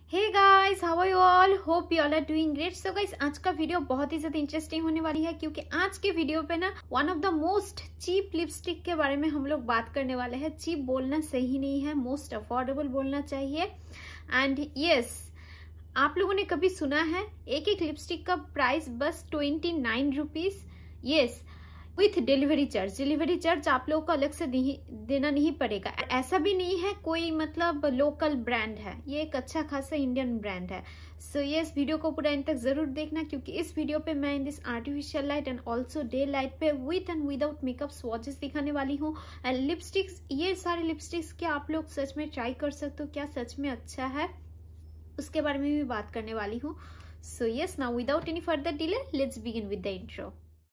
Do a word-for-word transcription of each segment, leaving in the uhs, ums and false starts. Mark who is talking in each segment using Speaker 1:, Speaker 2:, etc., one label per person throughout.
Speaker 1: Hey guys, how are you all? Hope you all are doing great. So guys, आज का video बहुत ही ज्यादा interesting होने वाली है क्योंकि आज के वीडियो पे ना one of the most cheap lipstick के बारे में हम लोग बात करने वाले हैं। चीप बोलना सही नहीं है, मोस्ट अफोर्डेबल बोलना चाहिए। एंड यस, आप लोगों ने कभी सुना है एक एक लिपस्टिक का प्राइस बस twenty nine rupees? Yes, with delivery charge. Delivery charge आप लोगों को अलग से नहीं देना नहीं पड़ेगा। ऐसा भी नहीं है कोई मतलब लोकल ब्रांड है, ये एक अच्छा खासा इंडियन ब्रांड है। सो ये इस वीडियो को पूरा एंड तक जरूर देखना क्योंकि इस वीडियो पे मैं in this artificial light and also daylight पे with and without makeup swatches दिखाने वाली हूँ। एंड लिपस्टिक्स, ये सारे लिपस्टिक्स क्या आप लोग सच में ट्राई कर सकते हो, क्या सच में अच्छा है, उसके बारे में भी बात करने वाली हूँ। So yes, now without any further delay let's begin with the intro.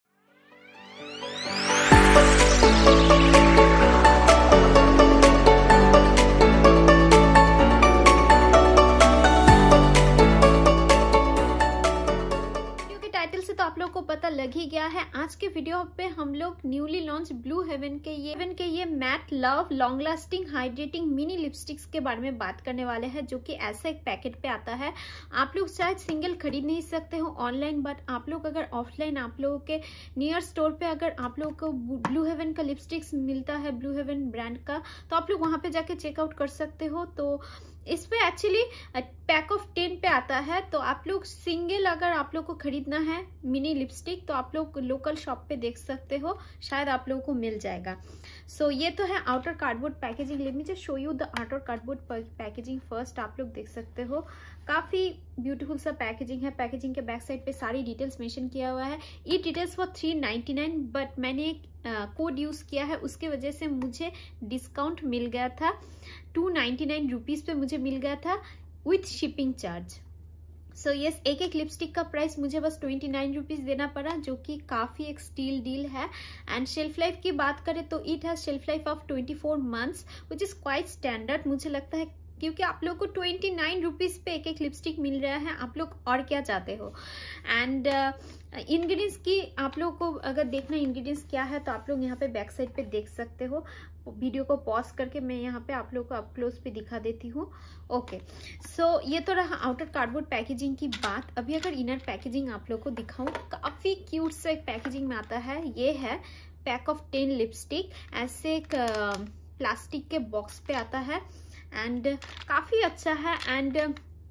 Speaker 1: Title से तो आप लोगों को पता लग ही गया है। आज के वीडियो पे हम लोग न्यूली लॉन्च ब्लू हेवन के ये हेवन के ये matte love long lasting hydrating mini lipsticks के बारे में बात करने वाले हैं, जो कि ऐसा एक पैकेट पे आता है। आप लोग शायद सिंगल खरीद नहीं सकते हो ऑनलाइन, बट आप लोग अगर ऑफलाइन आप लोगों के नियर स्टोर पे अगर आप लोगों को ब्लू हेवन का लिपस्टिक्स मिलता है, ब्लू हेवन ब्रांड का, तो आप लोग वहां पे जाके चेकआउट कर सकते हो। तो इस पे एक्चुअली पैक ऑफ टेन पे आता है। तो आप लोग सिंगल अगर आप लोग को खरीदना है मिनी लिपस्टिक तो आप लोग लोकल शॉप पे देख सकते हो, शायद आप लोगों को मिल जाएगा। सो so, ये तो है outer cardboard packaging. Let me just show you the outer cardboard packaging first. आप लोग देख सकते हो काफी ब्यूटीफुल सा पैकेजिंग है। पैकेजिंग के बैक साइड पे सारी डिटेल्स मेंशन किया हुआ है। ये details for three ninety nine, but मैंने एक कोड यूज किया है, उसके वजह से मुझे डिस्काउंट मिल गया था। टू नाइनटी नाइन रुपीज पे मुझे मिल गया था with shipping charge. So yes, एक एक लिपस्टिक का प्राइस मुझे बस ट्वेंटी नाइन रुपीज देना पड़ा, जो कि काफी एक स्टील डील है। एंड शेल्फ लाइफ की बात करें तो it has shelf life of twenty four months which is quite standard मुझे लगता है, क्योंकि आप लोग को ट्वेंटी नाइन रुपीज पे एक एक लिपस्टिक मिल रहा है। आप लोग और क्या चाहते हो। एंड इंग्रेडिएंट्स uh, की आप लोग को अगर देखना इंग्रेडिएंट्स क्या है तो आप लोग यहाँ पे बैक साइड पे देख सकते हो। वीडियो को पॉज करके मैं यहाँ पे आप लोग को अप क्लोज पे दिखा देती हूँ। ओके, सो ये तो रहा आउटर कार्डबोर्ड पैकेजिंग की बात। अभी अगर इनर पैकेजिंग आप लोग को दिखाऊं, काफी क्यूट सा एक पैकेजिंग में आता है। ये है पैक ऑफ टेन लिपस्टिक, ऐसे एक प्लास्टिक uh, के बॉक्स पे आता है एंड काफी अच्छा है। एंड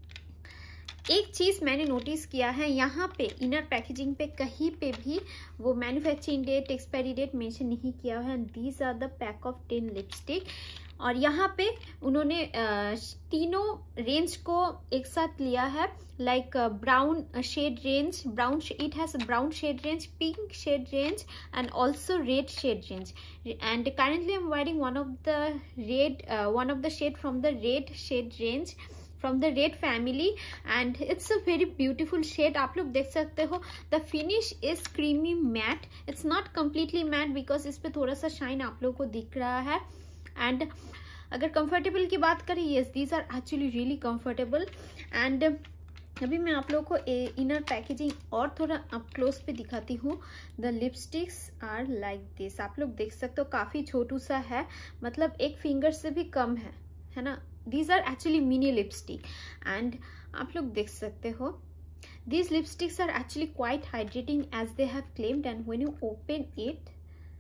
Speaker 1: एक चीज मैंने नोटिस किया है, यहाँ पे इनर पैकेजिंग पे कहीं पे भी वो manufacturing date, expiry date mention नहीं किया है। These are the pack of ten lipstick. और यहाँ पे उन्होंने तीनों रेंज को एक साथ लिया है, like brown shade range, brown it has brown shade range, pink shade range and also red shade range. And currently I'm wearing one of the red uh, one of the shade from the red shade range from the red family and it's a very beautiful shade। आप लोग देख सकते हो the finish is creamy matte, it's not completely matte because इस पे थोड़ा सा shine आप लोग को दिख रहा है। एंड अगर कंफर्टेबल की बात करें, yes these are actually really comfortable। And अभी मैं आप लोग को इनर पैकेजिंग और थोड़ा अप क्लोज पे दिखाती हूँ। The lipsticks are like this. आप लोग देख सकते हो काफी छोटू सा है, मतलब एक फिंगर से भी कम है, है ना। These are actually mini lipstick and आप लोग देख सकते हो these lipsticks are actually quite hydrating as they have claimed and when you open it,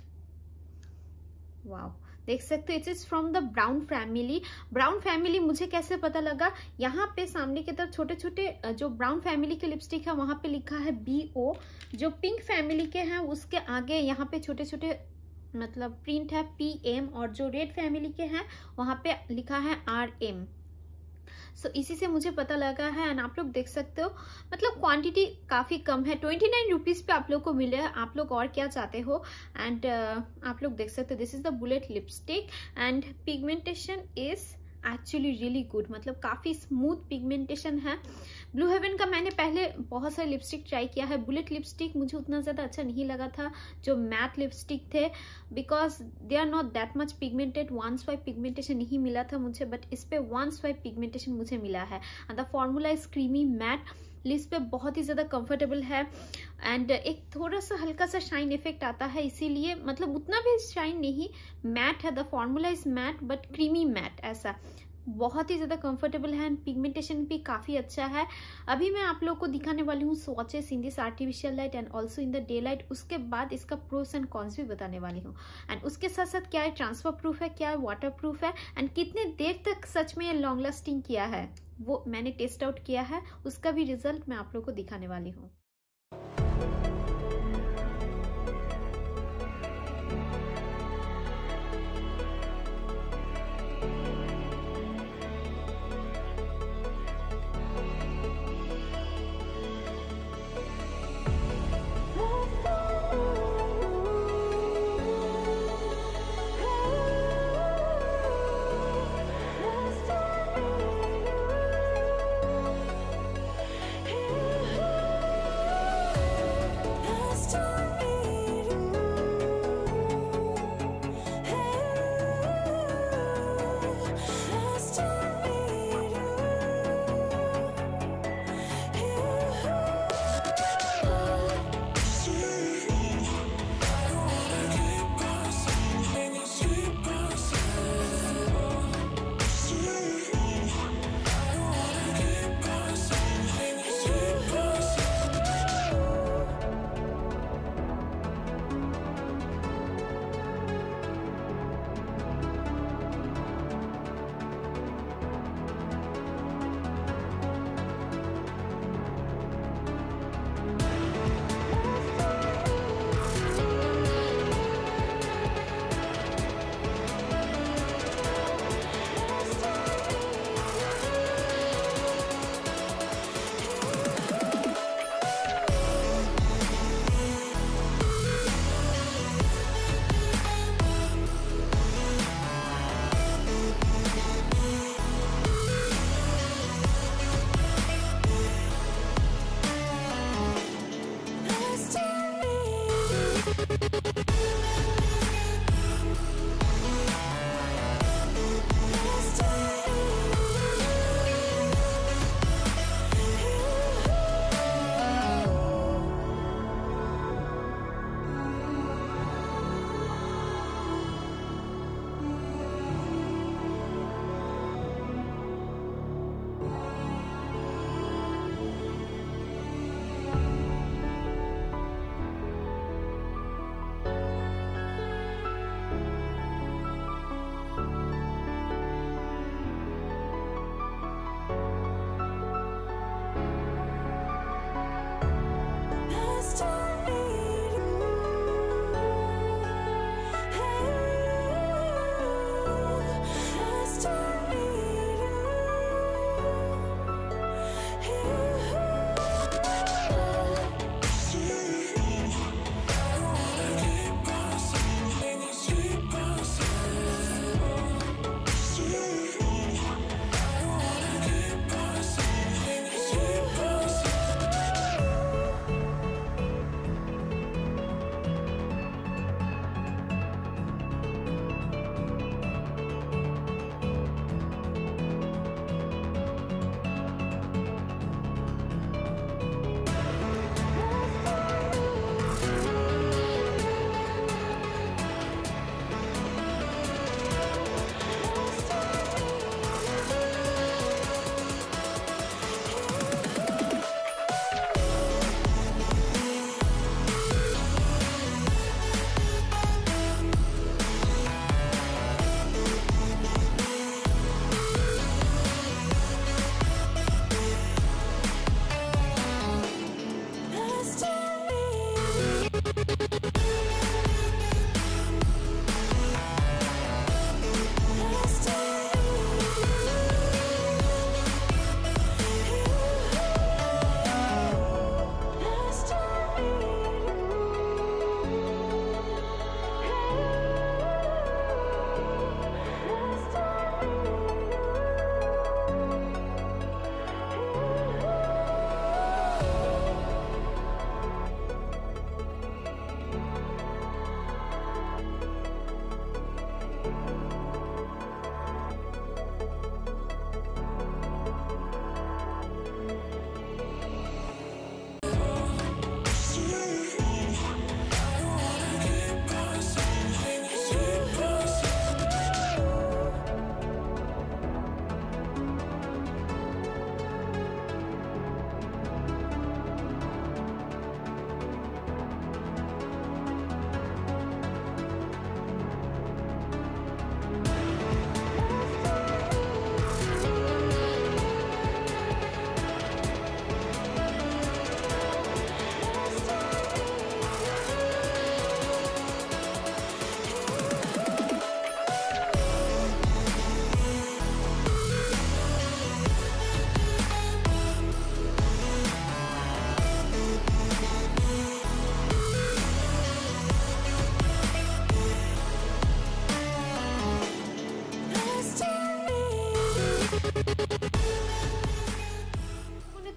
Speaker 1: wow, देख सकते हो it is from the brown family. Brown family मुझे कैसे पता लगा, यहाँ पे सामने की तरफ छोटे छोटे जो ब्राउन फैमिली के लिपस्टिक है वहां पे लिखा है बी ओ। जो पिंक फैमिली के हैं उसके आगे यहाँ पे छोटे छोटे मतलब प्रिंट है पी एम, और जो रेड फैमिली के हैं वहां पे लिखा है आर एम। सो इसी से मुझे पता लगा है। एंड आप लोग देख सकते हो मतलब क्वांटिटी काफी कम है, ट्वेंटी नाइन रुपीज पे आप लोग को मिले। आप लोग और क्या चाहते हो। एंड uh, आप लोग देख सकते हो this is the bullet lipstick and pigmentation is actually really good, मतलब काफी स्मूथ पिगमेंटेशन है। ब्लू हेवन का मैंने पहले बहुत सारे लिपस्टिक ट्राई किया है। बुलेट लिपस्टिक मुझे उतना ज्यादा अच्छा नहीं लगा था, जो मैट लिपस्टिक थे, because they are not that much pigmented. One swipe pigmentation नहीं मिला था मुझे, बट इस पे वन स्वाइप पिगमेंटेशन मुझे मिला है। The formula is creamy matte, lips पे बहुत ही ज्यादा कंफर्टेबल है एंड एक थोड़ा सा हल्का सा शाइन इफेक्ट आता है, इसीलिए मतलब उतना भी शाइन नहीं, मैट है। The formula is matte but creamy matte ऐसा। बहुत ही ज़्यादा कंफर्टेबल है एंड पिगमेंटेशन भी काफ़ी अच्छा है। अभी मैं आप लोग को दिखाने वाली हूँ swatches in this artificial light and also in the daylight. उसके बाद इसका प्रोस एंड कॉन्स भी बताने वाली हूँ एंड उसके साथ साथ क्या है ट्रांसफर प्रूफ है, क्या है वाटर प्रूफ है एंड कितने देर तक सच में ये लॉन्ग लास्टिंग किया है वो मैंने टेस्ट आउट किया है, उसका भी रिजल्ट मैं आप लोग को दिखाने वाली हूँ।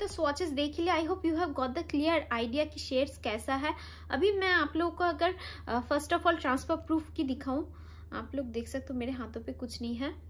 Speaker 1: स्वॉचेस देख लिया, I hope you have got the clear idea कि शेड्स कैसा है। अभी मैं आप लोगों को अगर first of all transfer proof की दिखाऊं, आप लोग देख सकते हो मेरे हाथों पे कुछ नहीं है।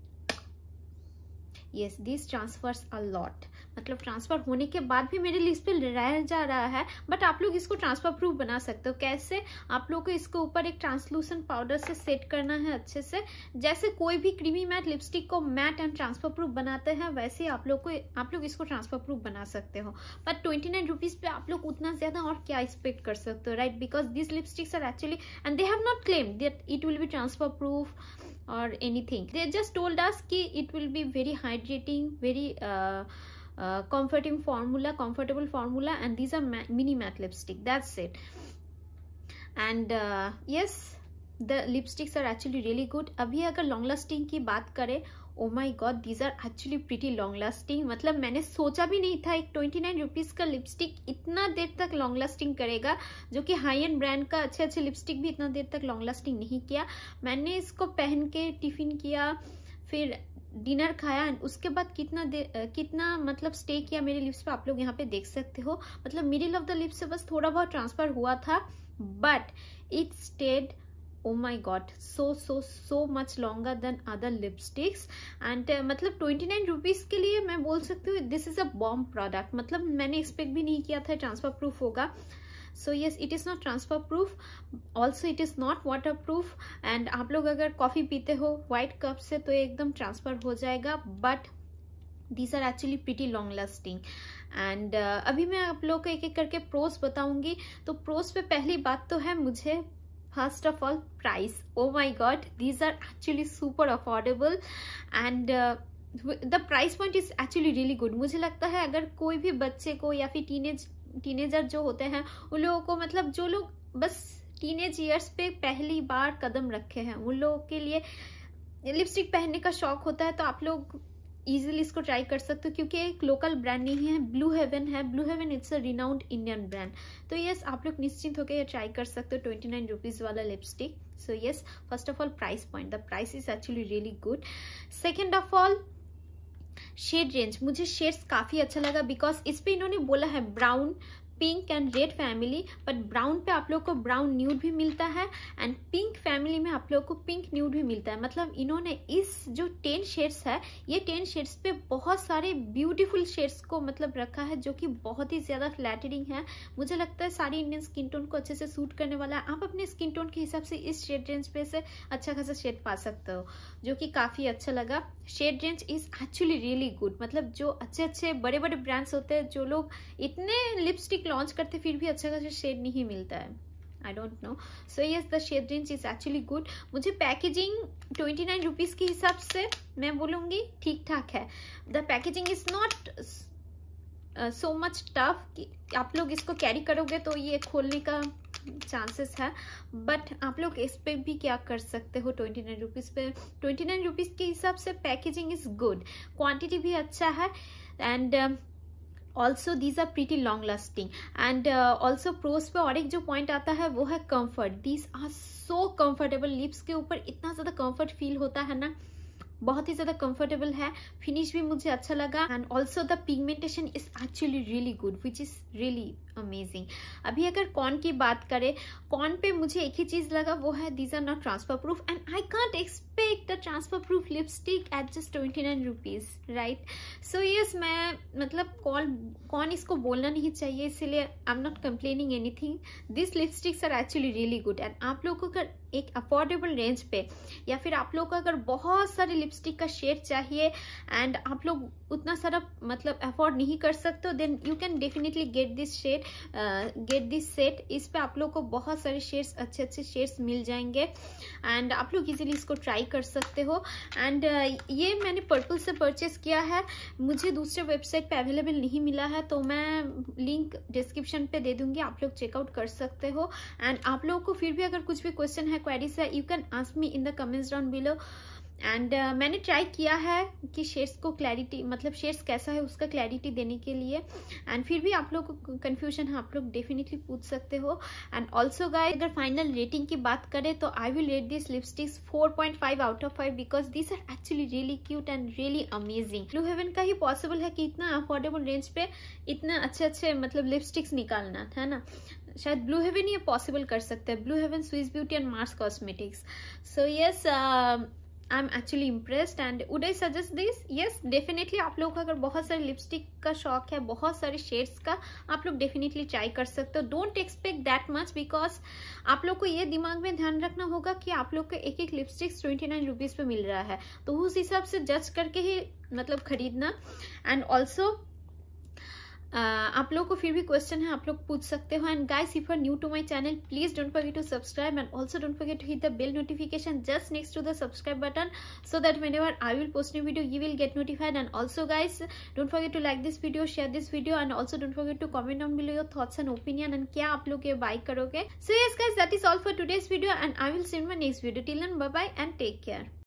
Speaker 1: Yes, this transfers a lot, मतलब ट्रांसफर होने के बाद भी मेरे लिप्स पे रह जा रहा है, बट आप लोग इसको ट्रांसफर प्रूफ बना सकते हो। कैसे? आप लोग को इसके ऊपर एक ट्रांसलूसेंट पाउडर से सेट करना है अच्छे से, जैसे कोई भी क्रीमी मैट लिपस्टिक को मैट एंड ट्रांसफर प्रूफ बनाते हैं, वैसे आप लोग को आप लोग इसको ट्रांसफर प्रूफ बना सकते हो। बट ट्वेंटी नाइन रुपीज पे आप लोग उतना ज्यादा और क्या एक्सपेक्ट कर सकते हो, right? Because this lipsticks are actually, and they have not claimed that it will be transfer proof or anything. They just told us कि it will be very hydrating, very uh, uh, comforting formula, comfortable formula, and these are matte, mini matte lipstick. That's it. And uh, yes, the lipsticks are actually really good. अभी अगर long lasting की बात करें, oh my god, these are actually pretty long lasting. मतलब मैंने सोचा भी नहीं था एक ट्वेंटी नाइन रुपीज का लिपस्टिक इतना देर तक लॉन्ग लास्टिंग करेगा, जो कि हाई एंड ब्रांड का अच्छे अच्छे लिपस्टिक भी इतना देर तक लॉन्ग लास्टिंग नहीं किया। मैंने इसको पहन के टिफिन किया, फिर डिनर खाया, उसके बाद कितना देर कितना मतलब स्टे किया मेरे लिप्स पे, आप लोग यहाँ पे देख सकते हो। मतलब मिडिल ऑफ द लिप्स से बस थोड़ा बहुत ट्रांसफर हुआ था, but it stayed, oh my god, so so so much longer than other lipsticks and uh, मतलब ट्वेंटी नाइन रुपीज के लिए मैं बोल सकती हूँ this is a bomb product. मतलब मैंने एक्सपेक्ट भी नहीं किया था ट्रांसफर प्रूफ होगा। So yes, it is not transfer proof, also it is not waterproof. And आप लोग अगर कॉफी पीते हो व्हाइट कप से तो एकदम ट्रांसफर हो जाएगा, but these are actually pretty long lasting. And अभी मैं आप लोग को एक एक करके प्रोस बताऊंगी। तो प्रोस पे पहली बात तो है मुझे first of all price. Oh my god, these are actually super affordable and uh, the price point is actually really good. मुझे लगता है अगर कोई भी बच्चे को या फिर टीनेज टीनेजर जो होते हैं उन लोगों को, मतलब जो लोग बस टीनेज ईयर्स पे पहली बार कदम रखे हैं, उन लोगों के लिए लिपस्टिक पहनने का शौक होता है, तो आप लोग इजीली इसको ट्राई कर सकते हो, क्योंकि एक लोकल ब्रांड नहीं है, ब्लू हेवन है। Blue Heaven it's a renowned Indian brand. तो यस, आप लोग निश्चिंत होकर ये ट्राई कर सकते हो ट्वेंटी नाइन रुपीज वाला lipstick. So yes, first of all price point, the price is actually really good. Second of all shade range, मुझे शेड्स काफी अच्छा लगा, बिकॉज इस पे इन्होंने बोला है brown, pink and red family, but brown पे आप लोग को ब्राउन न्यूड भी मिलता है एंड पिंक फैमिली में आप लोग को पिंक न्यूड भी मिलता है। मतलब इन्होंने इस जो टेन शेड्स है, ये टेन शेड्स पे बहुत सारे ब्यूटीफुल शेड्स को मतलब रखा है, जो कि बहुत ही ज्यादा फ्लैटरिंग है। मुझे लगता है सारी इंडियन स्किन टोन को अच्छे से सूट करने वाला है। आप अपने स्किन टोन के हिसाब से इस शेड रेंज पे से अच्छा खासा शेड पा सकते हो, जो कि काफी अच्छा लगा। Shade range is actually really good. मतलब जो अच्छे अच्छे बड़े बड़े ब्रांड्स होते हैं, जो लोग इतने लिपस्टिक लॉन्च करते फिर भी अच्छा खासा शेड नहीं मिलता है, I don't know. So yes, the shade range is actually good. मुझे पैकेजिंग ट्वेंटी नाइन रुपीज के हिसाब से मैं बोलूंगी ठीक ठाक है। The packaging is not so much tough कि आप लोग इसको कैरी करोगे तो ये खोलने का चांसेस है, बट आप लोग इस पे भी क्या कर सकते हो ट्वेंटी नाइन रुपीज पे। ट्वेंटी नाइन रुपीज के हिसाब से पैकेजिंग इज गुड, क्वांटिटी भी अच्छा है, and also these are pretty long lasting. And also pros पे और एक जो पॉइंट आता है वो है comfort. These are so comfortable, lips के ऊपर इतना ज्यादा कंफर्ट फील होता है ना, बहुत ही ज्यादा कंफर्टेबल है। फिनिश भी मुझे अच्छा लगा, and also the pigmentation is actually really good, which is really amazing. अभी अगर कॉन की बात करें, कॉन पे मुझे एक ही चीज लगा, वो है these are not transfer proof, and I can't expect the transfer proof lipstick at just twenty nine rupees, right? So yes, मैं मतलब कॉल कौन इसको बोलना नहीं चाहिए, इसीलिए I am not complaining anything. This lipsticks are actually really good, and आप लोगों को अगर एक अफोर्डेबल रेंज पे, या फिर आप लोग को अगर बहुत सारे लिपस्टिक का शेड चाहिए एंड आप लोग उतना सारा मतलब अफोर्ड नहीं कर सकते, then you can definitely get this shade get this set. इस पे आप लोग को बहुत सारे शेड्स, अच्छे अच्छे शेड्स मिल जाएंगे, एंड आप लोग इजीली इसको ट्राई कर सकते हो। एंड uh, ये मैंने पर्पल से परचेस किया है, मुझे दूसरे वेबसाइट पे अवेलेबल नहीं मिला है, तो मैं लिंक डिस्क्रिप्शन पे दे दूंगी, आप लोग चेकआउट कर सकते हो। एंड आप लोगों को फिर भी अगर कुछ भी क्वेश्चन है, क्वेरीज है, you can ask me in the comments down below. And uh, मैंने ट्राई किया है कि शेड्स को क्लैरिटी मतलब शेड्स कैसा है उसका क्लैरिटी देने के लिए, एंड फिर भी आप लोग को कंफ्यूजन है आप लोग डेफिनेटली पूछ सकते हो। एंड ऑल्सो गाइस, अगर फाइनल रेटिंग की बात करें तो I will rate this lipsticks four point five out of five because this are actually really cute and really amazing. Blue Heaven का ही पॉसिबल है कि इतना अफोर्डेबल रेंज पे इतना अच्छे अच्छे मतलब लिपस्टिक्स निकालना है ना, शायद ब्लू हेवन ये पॉसिबल कर सकते हैं, Blue Heaven, Swiss Beauty and Mars Cosmetics. So yes, I am actually impressed and would I suggest this? Yes definitely. आप लोग को अगर बहुत सारे लिपस्टिक का शौक है, बहुत सारे शेड्स का, आप लोग डेफिनेटली ट्राई कर सकते हो। Don't expect that much because आप लोग को ये दिमाग में ध्यान रखना होगा कि आप लोग को एक एक लिपस्टिक ट्वेंटी नाइन रुपीज पे मिल रहा है, तो उस हिसाब से जज करके ही मतलब खरीदना। एंड ऑल्सो Uh, आप लोगों को फिर भी क्वेश्चन है आप लोग पूछ सकते हो। And guys, if you are new to my channel please don't forget to subscribe and also don't forget to hit the bell notification just next to the subscribe button so that whenever I will post new video you will get notified. And also guys, don't forget to like this video, share this video and also don't forget to comment down below your thoughts and opinion and क्या आप लोग ये bye करोगे। So yes guys, that is all for today's video and I will see you in my next video. Till then, bye bye and take care.